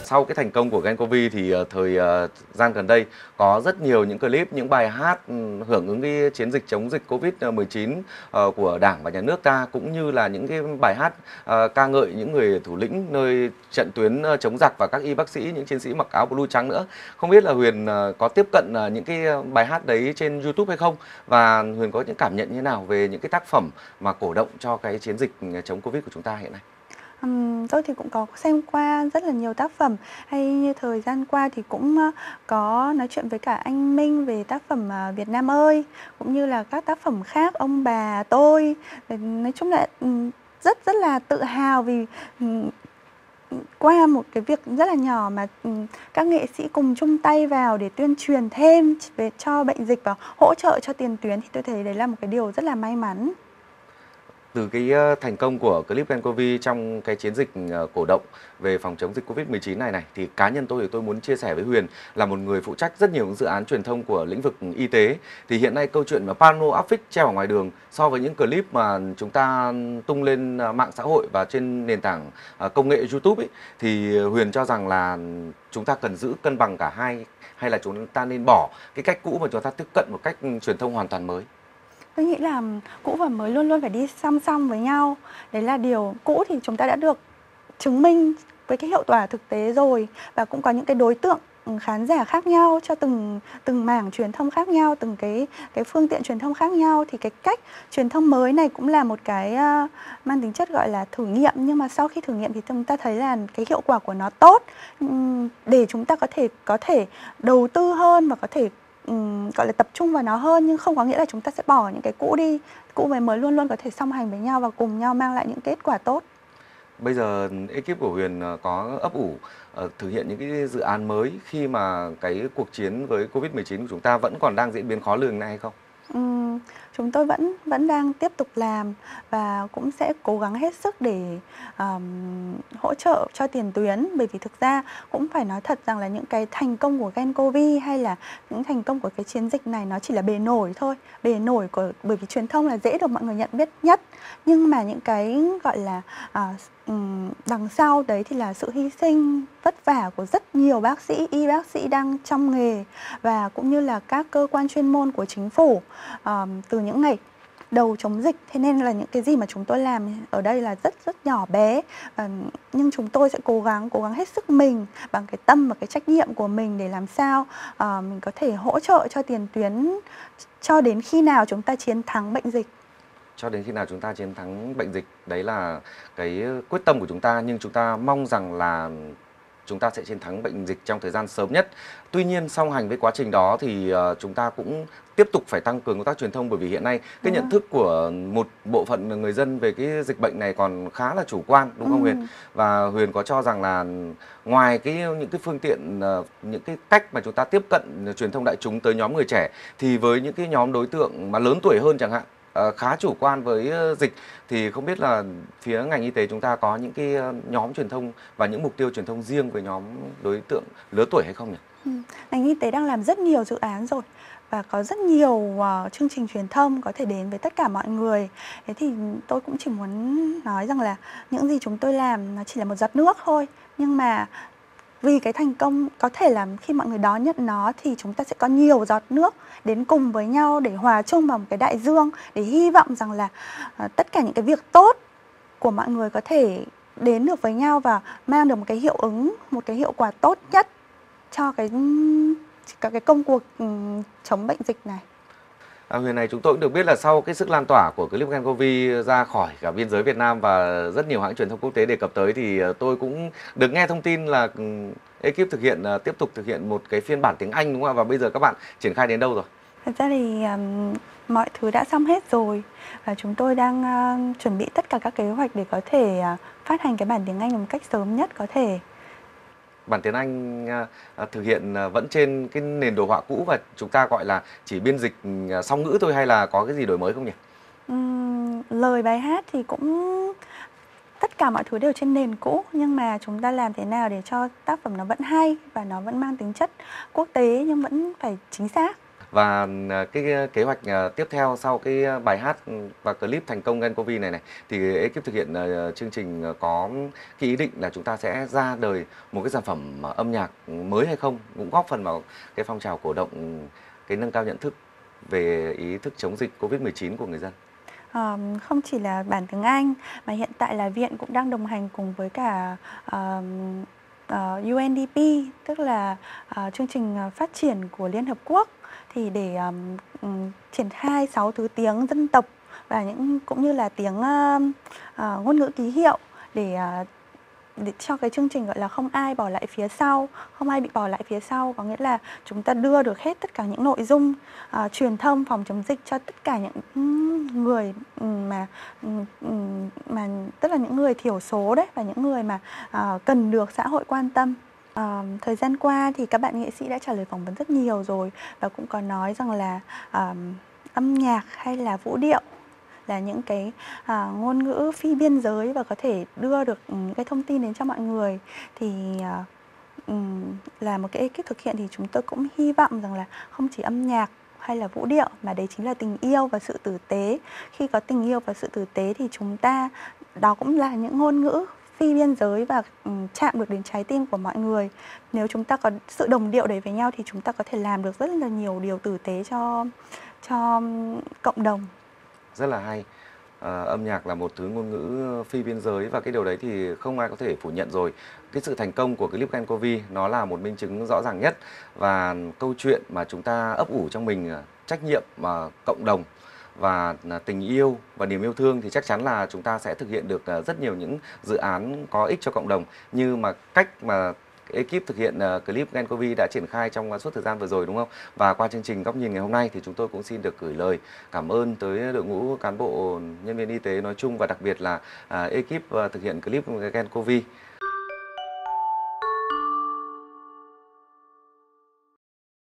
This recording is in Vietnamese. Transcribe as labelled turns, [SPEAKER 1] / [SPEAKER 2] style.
[SPEAKER 1] Sau cái thành công của Gencovi thì thời gian gần đây có rất nhiều những clip, những bài hát hưởng ứng cái chiến dịch chống dịch Covid-19 của Đảng và Nhà nước ta, cũng như là những cái bài hát ca ngợi những người thủ lĩnh nơi trận tuyến chống giặc và các y bác sĩ, những chiến sĩ mặc áo blue trắng nữa. Không biết là Huyền có tiếp cận những cái bài hát đấy trên YouTube hay không? Và Huyền có những cảm nhận như thế nào về những cái tác phẩm mà cổ động cho cái chiến dịch chống Covid của chúng ta hiện nay?
[SPEAKER 2] Tôi thì cũng có xem qua rất là nhiều tác phẩm, hay như thời gian qua thì cũng có nói chuyện với cả anh Minh về tác phẩm Việt Nam ơi, cũng như là các tác phẩm khác, Ông bà tôi. Nói chung là rất rất là tự hào vì qua một cái việc rất là nhỏ mà các nghệ sĩ cùng chung tay vào để tuyên truyền thêm về cho bệnh dịch và hỗ trợ cho tiền tuyến, thì tôi thấy đấy là một cái điều rất là may mắn.
[SPEAKER 1] Từ cái thành công của clip Gencovi trong cái chiến dịch cổ động về phòng chống dịch Covid-19 này thì cá nhân tôi thì tôi muốn chia sẻ với Huyền là một người phụ trách rất nhiều những dự án truyền thông của lĩnh vực y tế. Thì hiện nay câu chuyện mà pano áp phích treo ở ngoài đường so với những clip mà chúng ta tung lên mạng xã hội và trên nền tảng công nghệ YouTube ấy, thì Huyền cho rằng là chúng ta cần giữ cân bằng cả hai, hay là chúng ta nên bỏ cái cách cũ mà chúng ta tiếp cận một cách truyền thông hoàn toàn mới?
[SPEAKER 2] Tôi nghĩ là cũ và mới luôn luôn phải đi song song với nhau. Đấy là điều cũ thì chúng ta đã được chứng minh với cái hiệu quả thực tế rồi, và cũng có những cái đối tượng khán giả khác nhau cho từng mảng truyền thông khác nhau, từng cái phương tiện truyền thông khác nhau, thì cái cách truyền thông mới này cũng là một cái mang tính chất gọi là thử nghiệm, nhưng mà sau khi thử nghiệm thì chúng ta thấy là cái hiệu quả của nó tốt, để chúng ta có thể đầu tư hơn và có thể gọi là tập trung vào nó hơn, nhưng không có nghĩa là chúng ta sẽ bỏ những cái cũ đi. Cũ với mới luôn luôn có thể song hành với nhau và cùng nhau mang lại những kết quả tốt.
[SPEAKER 1] Bây giờ ekip của Huyền có ấp ủ thực hiện những cái dự án mới khi mà cái cuộc chiến với Covid-19 của chúng ta vẫn còn đang diễn biến khó lường này hay không?
[SPEAKER 2] Chúng tôi vẫn đang tiếp tục làm và cũng sẽ cố gắng hết sức để hỗ trợ cho tiền tuyến, bởi vì thực ra cũng phải nói thật rằng là những cái thành công của Gencovi hay là những thành công của cái chiến dịch này nó chỉ là bề nổi thôi, bởi vì truyền thông là dễ được mọi người nhận biết nhất, nhưng mà những cái gọi là đằng sau đấy thì là sự hy sinh vất vả của rất nhiều bác sĩ, y bác sĩ đang trong nghề, và cũng như là các cơ quan chuyên môn của chính phủ từ những ngày đầu chống dịch. Thế nên là những cái gì mà chúng tôi làm ở đây là rất rất nhỏ bé, nhưng chúng tôi sẽ cố gắng hết sức mình bằng cái tâm và cái trách nhiệm của mình để làm sao mình có thể hỗ trợ cho tiền tuyến cho đến khi nào chúng ta chiến thắng bệnh dịch.
[SPEAKER 1] Cho đến khi nào chúng ta chiến thắng bệnh dịch, đấy là cái quyết tâm của chúng ta, nhưng chúng ta mong rằng là chúng ta sẽ chiến thắng bệnh dịch trong thời gian sớm nhất. Tuy nhiên song hành với quá trình đó thì chúng ta cũng tiếp tục phải tăng cường công tác truyền thông, bởi vì hiện nay cái nhận thức của một bộ phận người dân về cái dịch bệnh này còn khá là chủ quan, đúng không Huyền? Và Huyền có cho rằng là ngoài những cái phương tiện, những cái cách mà chúng ta tiếp cận truyền thông đại chúng tới nhóm người trẻ, thì với những cái nhóm đối tượng mà lớn tuổi hơn chẳng hạn, khá chủ quan với dịch, thì không biết là phía ngành y tế chúng ta có những cái nhóm truyền thông và những mục tiêu truyền thông riêng với nhóm đối tượng lứa tuổi hay không nhỉ?
[SPEAKER 2] Ngành y tế đang làm rất nhiều dự án rồi và có rất nhiều chương trình truyền thông có thể đến với tất cả mọi người. Thế thì tôi cũng chỉ muốn nói rằng là những gì chúng tôi làm nó chỉ là một giọt nước thôi, nhưng mà vì cái thành công có thể là khi mọi người đón nhận nó thì chúng ta sẽ có nhiều giọt nước đến cùng với nhau để hòa chung vào một cái đại dương, để hy vọng rằng là tất cả những cái việc tốt của mọi người có thể đến được với nhau và mang được một cái hiệu ứng, một cái hiệu quả tốt nhất cho cái công cuộc chống bệnh dịch này.
[SPEAKER 1] Huyền này, chúng tôi cũng được biết là sau cái sức lan tỏa của clip Gencovi ra khỏi cả biên giới Việt Nam và rất nhiều hãng truyền thông quốc tế đề cập tới, thì tôi cũng được nghe thông tin là ekip tiếp tục thực hiện một cái phiên bản tiếng Anh, đúng không ạ? Và bây giờ các bạn triển khai đến đâu rồi?
[SPEAKER 2] Thật ra thì mọi thứ đã xong hết rồi và chúng tôi đang chuẩn bị tất cả các kế hoạch để có thể phát hành cái bản tiếng Anh một cách sớm nhất có thể.
[SPEAKER 1] Bản tiếng Anh thực hiện vẫn trên cái nền đồ họa cũ và chúng ta gọi là chỉ biên dịch song ngữ thôi, hay là có cái gì đổi mới không nhỉ?
[SPEAKER 2] Lời bài hát thì cũng tất cả mọi thứ đều trên nền cũ, nhưng mà chúng ta làm thế nào để cho tác phẩm nó vẫn hay và nó vẫn mang tính chất quốc tế nhưng vẫn phải chính xác.
[SPEAKER 1] Và cái kế hoạch tiếp theo sau cái bài hát và clip thành công nCoV này này thì ekip thực hiện chương trình có cái ý định là chúng ta sẽ ra đời một cái sản phẩm âm nhạc mới hay không, cũng góp phần vào cái phong trào cổ động cái nâng cao nhận thức về ý thức chống dịch Covid-19 của người dân.
[SPEAKER 2] Không chỉ là bản tiếng Anh mà hiện tại là viện cũng đang đồng hành cùng với cả UNDP, tức là chương trình phát triển của Liên Hợp Quốc, thì để triển khai 6 thứ tiếng dân tộc và cũng như là tiếng ngôn ngữ ký hiệu để cho cái chương trình gọi là không ai bỏ lại phía sau, không ai bị bỏ lại phía sau, có nghĩa là chúng ta đưa được hết tất cả những nội dung truyền thông phòng chống dịch cho tất cả những người mà tức là những người thiểu số đấy, và những người mà cần được xã hội quan tâm. Thời gian qua thì các bạn nghệ sĩ đã trả lời phỏng vấn rất nhiều rồi, và cũng có nói rằng là âm nhạc hay là vũ điệu là những cái ngôn ngữ phi biên giới và có thể đưa được cái thông tin đến cho mọi người. Thì là một cái ekip thực hiện thì chúng tôi cũng hy vọng rằng là không chỉ âm nhạc hay là vũ điệu mà đấy chính là tình yêu và sự tử tế. Khi có tình yêu và sự tử tế thì chúng ta, đó cũng là những ngôn ngữ phi biên giới và chạm được đến trái tim của mọi người. Nếu chúng ta có sự đồng điệu đấy với nhau thì chúng ta có thể làm được rất là nhiều điều tử tế cho cộng đồng.
[SPEAKER 1] Rất là hay. Âm nhạc là một thứ ngôn ngữ phi biên giới và cái điều đấy thì không ai có thể phủ nhận rồi. Cái sự thành công của clip nCoV nó là một minh chứng rõ ràng nhất, và câu chuyện mà chúng ta ấp ủ trong mình trách nhiệm cộng đồng và tình yêu và niềm yêu thương thì chắc chắn là chúng ta sẽ thực hiện được rất nhiều những dự án có ích cho cộng đồng, như mà cách mà ekip thực hiện clip nCoV đã triển khai trong suốt thời gian vừa rồi, đúng không? Và qua chương trình Góc nhìn ngày hôm nay thì chúng tôi cũng xin được gửi lời cảm ơn tới đội ngũ cán bộ nhân viên y tế nói chung, và đặc biệt là ekip thực hiện clip nCoV.